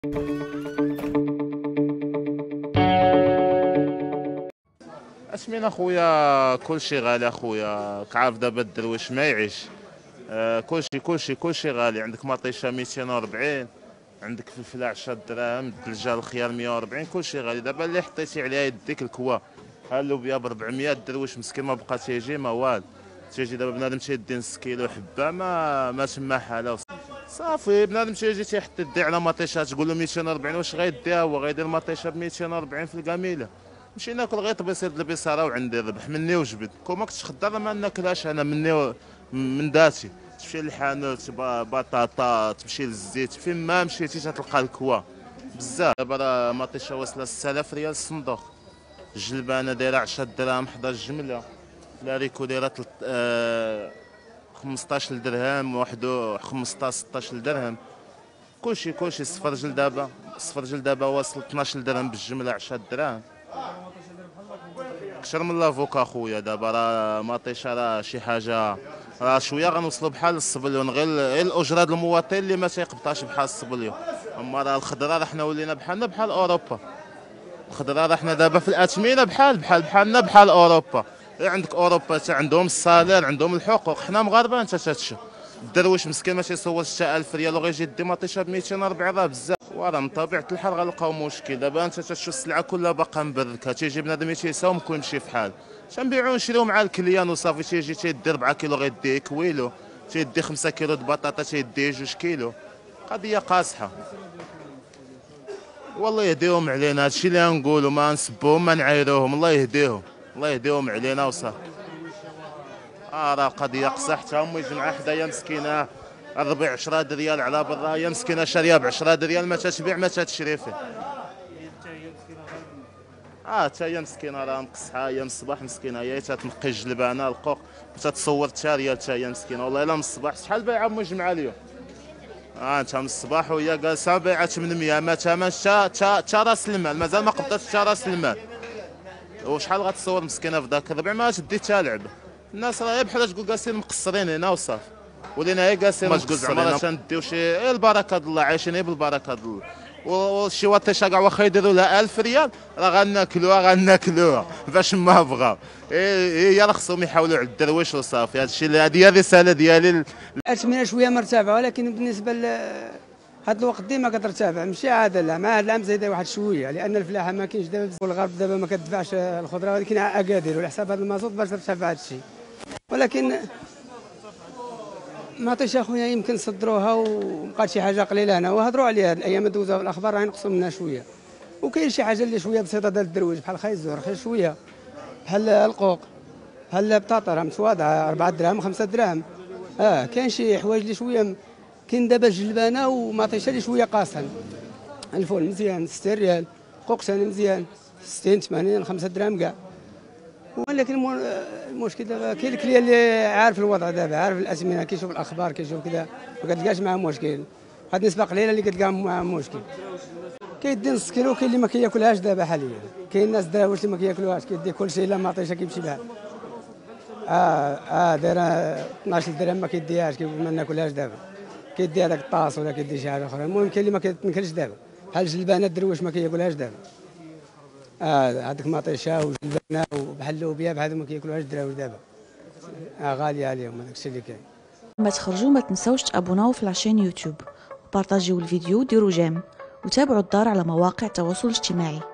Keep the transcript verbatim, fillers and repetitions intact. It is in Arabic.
اش من اخويا، كلشي غالي اخويا، كعارف دابا الدرويش ما يعيش. آه كلشي كلشي كلشي غالي. عندك مطيشه مئتين وأربعين، عندك فلفله عشرة دراهم، الدجاج الخيار مئة وأربعين، كلشي غالي. دابا اللي حطيتي عليها يديك الكوا، ها اللوبيا ب أربعمية، الدرويش مسكين ما بقى تيجي ما والو. تيجي دابا بنادم تيدي نص كيلو حبه ما ما تما حاله. صافي بنادم تيجي تيحط يدي على مطيشه تقول له مئتين وأربعين، واش غيديها هو؟ غيدير مطيشه ب مئتين وأربعين في الكاميله؟ نمشي ناكل غير طبيصير د البصاره وعندي الربح مني وجبد. كون ما كنتش خدام ما ناكلهاش انا مني و... من ذاتي. تمشي للحانوت بطاطا، تمشي للزيت، فين ما مشيتي تلقى الكوا بزاف. دابا راه مطيشه واصله ستة آلاف ريال الصندوق، الجلبانه دايره عشرة دراهم حداش جمله، لاريكو دايره تلت... آه... خمسطاش درهم، وحدو خمسطاش ستطاش درهم. كلشي كلشي. السفرجل دابا السفرجل دابا واصل اثناش درهم بالجمله، عشرة دراهم. كثر من لافوكا خويا. دابا راه مطيشه راه شي حاجه، راه شويه غنوصلوا بحال الصبليون، غير غير الاجره ديال المواطن اللي ما تيقبطاش بحال الصبليون. اما راه الخضره راه حنا ولينا بحالنا بحال اوروبا. الخضره راه حنا دابا في الاثمنه بحال بحال بحالنا بحال اوروبا. غير عندك اوروبا تا عندهم الصالير، عندهم الحقوق، حنا مغاربه انت تتشوف. الدرويش مسكين ما تيصورش حتى ألف ريال وغيجي يدي مطيشه ب مئتين وأربعين، راه بزاف. وراه من طبيعه الحال غنلقاو مشكل. دابا انت تشوف السلعه كلها باقا مبركه، تيجي بنادم تيساوم كيمشي في حال. تنبيعو نشريو مع الكليان وصافي. تيجي تيدي أربعة كيلو غيدي كويلو، تيدي خمسة كيلو د بطاطا تيدي جوج كيلو. قضيه قاصحه. والله يهديهم علينا، هادشي اللي غنقولوا، ما نسبوهم ما نعايروهم. الله يهديهم، الله يهديهم علينا وصافي. اه راه قضيه قصح. حتى هما يجمعوا حدايا مسكينه، الربيع عشرة ريال على برا، هي مسكينه شاريه ب عشرة ريال، ما تتبيع ما تتشري فيه. اه حتى هي مسكينه راه مقصحه. هي من الصباح مسكينه، هي تتنقي الجلبانه القوق وتتصور حتى ريال. حتى هي مسكينه والله الا من الصباح. شحال بايعه ام جمعه اليوم؟ اه انت من الصباح وهي جالسه بايعه ثمنمية، ما ثمن تا راس المال، مازال ما قبضتش تا راس المال. وشحال غتصور مسكينه في ذاك الربيع؟ ما تدي حتى لعبه. الناس راه بحال تقول جالسين مقصرين هنا وصافي، ولينا غير جالسين ما تقول زعما راه تنديو شي البركه د الله، عايشين غير بالبركه د الله. وشي واطيشه كاع واخا يديروا لها ألف ريال راه غناكلوها غناكلوها باش ما بغاو. هي راه خصهم يحاولوا على الدرويش وصافي. هذا الشيء، هذه هي الرساله ديالي. الاثمنه شويه مرتفعه، ولكن بالنسبه ل هذا الوقت ديما كترتفع، ماشي عاده. لا، مع هذا العام زايده واحد شويه، لان الفلاحه ما كاينش دابا، والغرب دابا ما كتدفعش الخضره، ولكن اكادير وعلى حساب هذا المازوط باش ترتفع هذا الشيء. ولكن ماطيش اخويا يمكن صدروها وبقات شي حاجه قليله هنا، وهضروا عليها الايام دوزوها في الاخبار، راه ينقصوا منها شويه. وكاين شي حاجه اللي شويه بسيطه ديال الدرويش، بحال خيزور خير شويه، بحال القوق، بحال البطاطا راه متواضعه أربعة دراهم خمسة دراهم. اه كاين شي حوايج اللي شويه. كاين دابا الجلبانه وماطيشه اللي شويه قاصحين. الفول مزيان ستين ريال، قوق ثاني مزيان ستين ثمانين خمسة دراهم كاع. ولكن المشكل دابا كاين الكليان اللي عارف الوضع دابا، عارف الاثمنه، كيشوف الاخبار كيشوف كذا، ما كتلقاش معاه مشكل. هاد نسبه قليله اللي كتلقى معاه مشكل. كيدي نص كيلو، كاين اللي ما كياكلهاش دابا حاليا. كاين الناس دراويش اللي ما كياكلوهاش، كيدي كلشي الا ماطيشه كيمشي بها. اه اه دايره اثناش درهم ما كيديهاش، كيقول ما ناكلهاش دابا. كيدي هذاك الطاس ولا كيدي شي حاجه اخرى. المهم كاين اللي ما كيتنكلش دابا، بحال الجلبانه الدرويش ما كياكلهاش دابا. اه هذيك ماطيشه وجلبانه وبحال اللوبيا بحال ما كياكلوهاش الدراويش دابا. اه غاليه عليهم، هذاك الشيء اللي كاين. ما تخرجوا ما تنسوش تابوناو في العشان يوتيوب، وبارطاجيو الفيديو وديروا جيم، وتابعوا الدار على مواقع التواصل الاجتماعي.